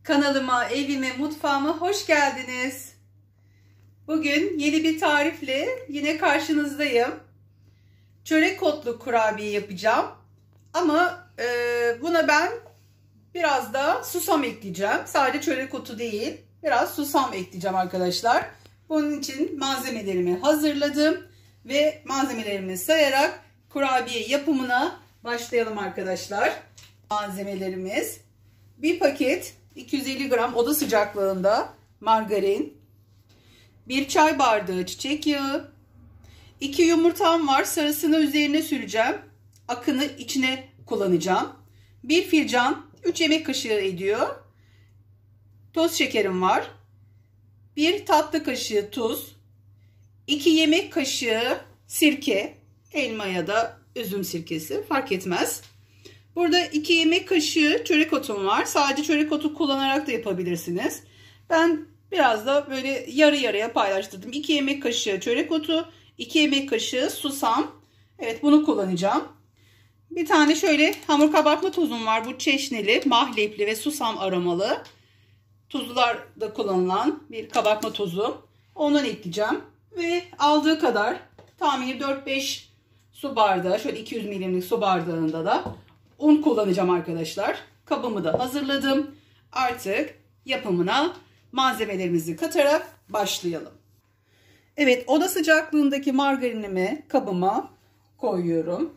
Kanalıma, evime, mutfağıma hoş geldiniz. Bugün yeni bir tarifle yine karşınızdayım. Çörek otlu kurabiye yapacağım. Ama buna ben biraz da susam ekleyeceğim. Sadece çörek otu değil, biraz susam ekleyeceğim arkadaşlar. Bunun için malzemelerimi hazırladım ve malzemelerimi sayarak kurabiye yapımına başlayalım arkadaşlar. Malzemelerimiz: bir paket 250 gram oda sıcaklığında margarin, 1 çay bardağı çiçek yağı, 2 yumurtam var, sarısını üzerine süreceğim, akını içine kullanacağım, 1 fincan 3 yemek kaşığı ediyor, toz şekerim var, 1 tatlı kaşığı tuz, 2 yemek kaşığı sirke, elma ya da üzüm sirkesi fark etmez. Burada 2 yemek kaşığı çörek otum var. Sadece çörek otu kullanarak da yapabilirsiniz. Ben biraz da böyle yarı yarıya paylaştırdım. 2 yemek kaşığı çörek otu, 2 yemek kaşığı susam. Evet, bunu kullanacağım. Bir tane şöyle hamur kabartma tozum var. Bu çeşnili, mahlepli ve susam aromalı. Tuzlularda kullanılan bir kabartma tozu. Ondan ekleyeceğim. Ve aldığı kadar tahmini 4-5 su bardağı, şöyle 200 milimlik su bardağında da un kullanacağım arkadaşlar. Kabımı da hazırladım. Artık yapımına malzemelerimizi katarak başlayalım. Evet, oda sıcaklığındaki margarinimi kabıma koyuyorum.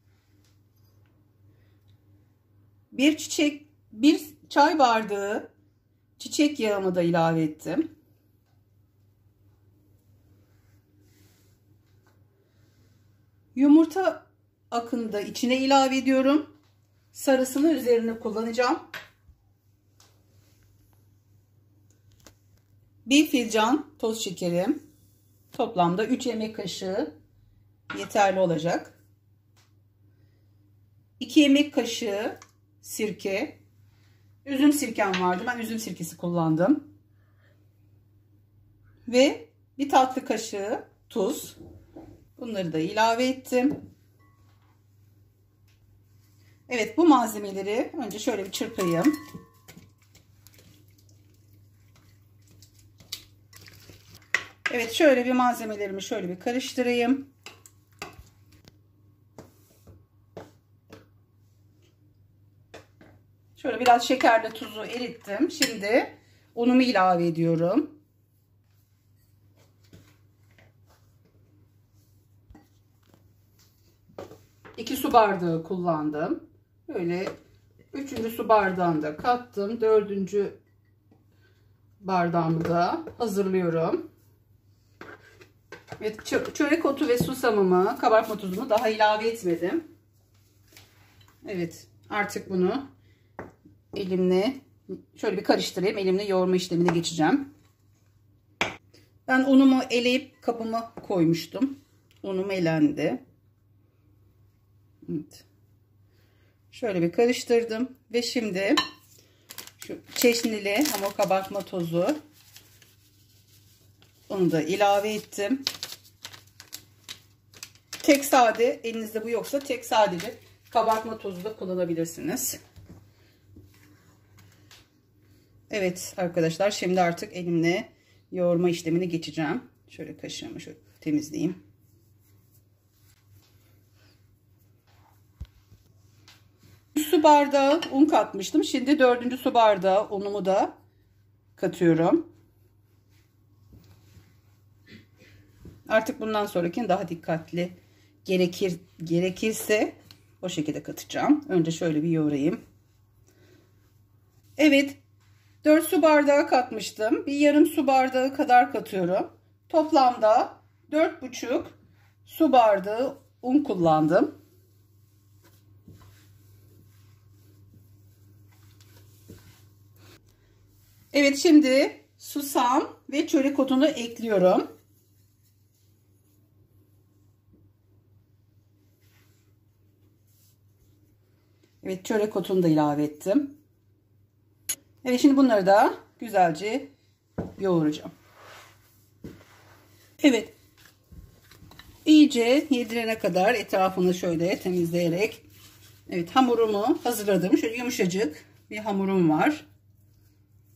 Bir çay bardağı çiçek yağımı da ilave ettim. Yumurta akını da içine ilave ediyorum. Sarısını üzerine kullanacağım. 1 fincan toz şekerim. Toplamda 3 yemek kaşığı yeterli olacak. 2 yemek kaşığı sirke. Üzüm sirkem vardı. Ben üzüm sirkesi kullandım. Ve 1 tatlı kaşığı tuz. Bunları da ilave ettim. Evet, bu malzemeleri önce şöyle bir çırpayım. Evet, şöyle bir malzemelerimi şöyle bir karıştırayım. Şöyle biraz şekerle tuzu erittim. Şimdi unumu ilave ediyorum. İki su bardağı kullandım. Böyle 3. su bardağını da kattım. 4. bardağımı da hazırlıyorum. Evet, çörek otu ve susamımı, kabartma tuzumu daha ilave etmedim. Evet, artık bunu elimle şöyle bir karıştırayım. Elimle yoğurma işlemine geçeceğim. Ben unumu eleyip kabıma koymuştum. Unum elendi. Evet. Şöyle bir karıştırdım ve şimdi şu çeşnili hamur kabartma tozu, onu da ilave ettim. Tek sade, elinizde bu yoksa tek sadece kabartma tozu da kullanabilirsiniz. Evet arkadaşlar, şimdi artık elimle yoğurma işlemine geçeceğim. Şöyle kaşığımı şöyle temizleyeyim. Su bardağı un katmıştım. Şimdi 4. su bardağı unumu da katıyorum. Artık bundan sonrakini daha dikkatli, gerekirse o şekilde katacağım. Önce şöyle bir yoğurayım. Evet, 4 su bardağı katmıştım. Bir yarım su bardağı kadar katıyorum. Toplamda 4,5 su bardağı un kullandım. Evet, şimdi susam ve çörek otunu ekliyorum. Evet, çörek otunu da ilave ettim. Evet, şimdi bunları da güzelce yoğuracağım. Evet, iyice yedirene kadar etrafını şöyle temizleyerek. Evet, hamurumu hazırladım. Şöyle yumuşacık bir hamurum var.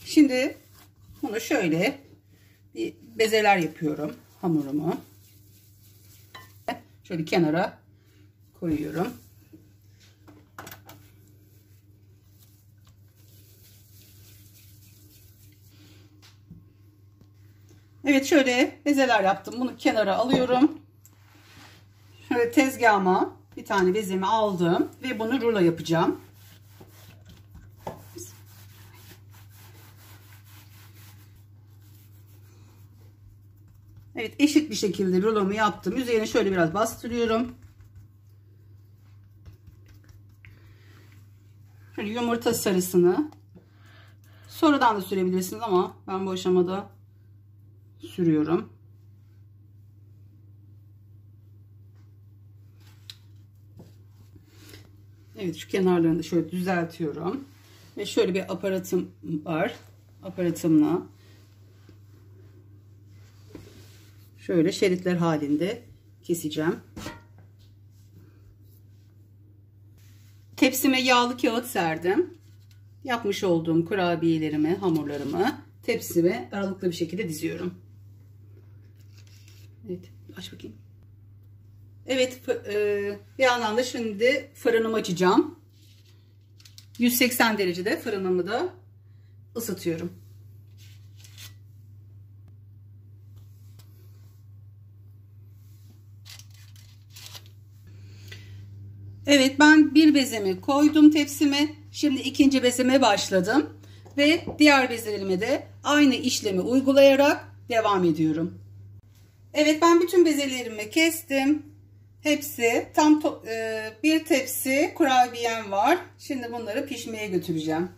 Şimdi bunu şöyle bir bezeler yapıyorum hamurumu. Şöyle kenara koyuyorum. Evet, şöyle bezeler yaptım. Bunu kenara alıyorum. Şöyle tezgahıma bir tane bezemi aldım ve bunu rulo yapacağım. Evet, eşit bir şekilde rulomu yaptım. Üzerine şöyle biraz bastırıyorum. Şöyle yumurta sarısını sonradan da sürebilirsiniz ama ben bu aşamada sürüyorum. Evet, şu kenarlarını da şöyle düzeltiyorum. Ve şöyle bir aparatım var. Aparatımla şöyle şeritler halinde keseceğim. Tepsime yağlı kağıt serdim. Yapmış olduğum kurabiyelerimi, hamurlarımı tepsime aralıklı bir şekilde diziyorum. Evet, aç bakayım. Evet, bir yandan da şimdi fırınımı açacağım. 180 derecede fırınımı da ısıtıyorum. Evet, ben bir bezemi koydum tepsime. Şimdi ikinci bezeme başladım. Ve diğer bezelerime de aynı işlemi uygulayarak devam ediyorum. Evet, ben bütün bezelerimi kestim. Hepsi tam bir tepsi kurabiyem var. Şimdi bunları pişmeye götüreceğim.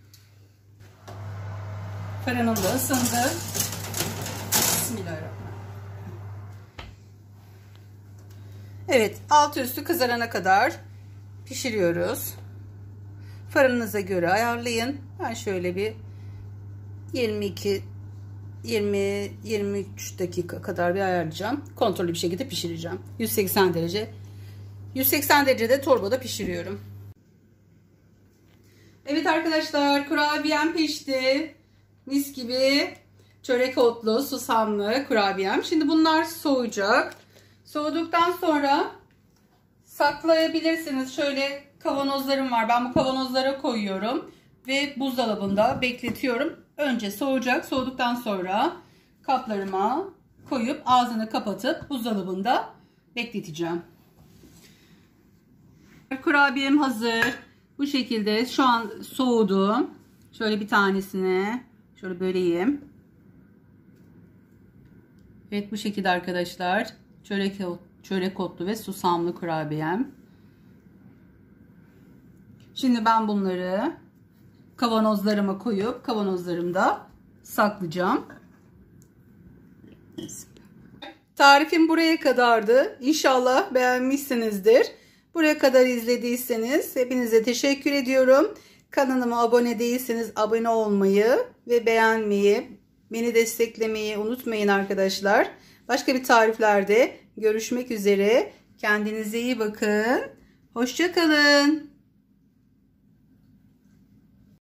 Fırınım da ısındı. Bismillahirrahmanirrahim. Evet, altı üstü kızarana kadar pişiriyoruz. Fırınınıza göre ayarlayın. Ben şöyle bir 20-23 dakika kadar bir ayarlayacağım. Kontrollü bir şekilde pişireceğim. 180 derece. 180 derecede torbada pişiriyorum. Evet arkadaşlar, kurabiyem pişti. Mis gibi çörek otlu, susamlı kurabiyem. Şimdi bunlar soğuyacak. Soğuduktan sonra saklayabilirsiniz. Şöyle kavanozlarım var. Ben bu kavanozlara koyuyorum ve buzdolabında bekletiyorum. Önce soğuyacak. Soğuduktan sonra kaplarıma koyup ağzını kapatıp buzdolabında bekleteceğim. Kurabiyem hazır. Bu şekilde şu an soğudu. Şöyle bir tanesini şöyle böleyim. Evet, bu şekilde arkadaşlar. Çörek otlu ve susamlı kurabiyem. Şimdi ben bunları kavanozlarıma koyup kavanozlarımda saklayacağım. Tarifim buraya kadardı. İnşallah beğenmişsinizdir. Buraya kadar izlediyseniz hepinize teşekkür ediyorum. Kanalıma abone değilseniz abone olmayı ve beğenmeyi, beni desteklemeyi unutmayın arkadaşlar. Başka bir tariflerde görüşmek üzere. Kendinize iyi bakın. Hoşça kalın.